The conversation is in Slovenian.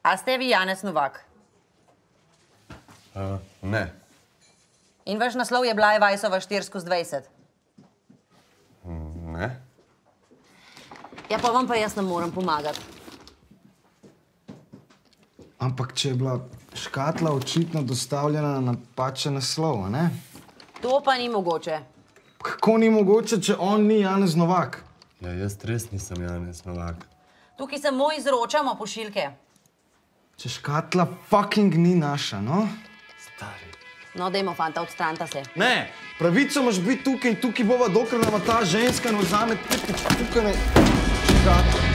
A ste vi Janez Novak? Ne. In vaš naslov je bila Vajsova 4/20? Ne. Ja, pa vam pa jaz ne morem pomagati. Ampak če je bila škatla očitno dostavljena na napačen naslov, ne? To pa ni mogoče. Kako ni mogoče, če on ni Janez Novak? Ja, jaz res nisem Janez Novak. Tukaj samo izročamo pošiljke. Če škatla fucking ni naša, no? Stari. No, dajmo, fanta, odstranite se. Ne, pravico imaš biti tukaj in tukaj bova, dokler nama ta ženska ne vzame tukaj škatla.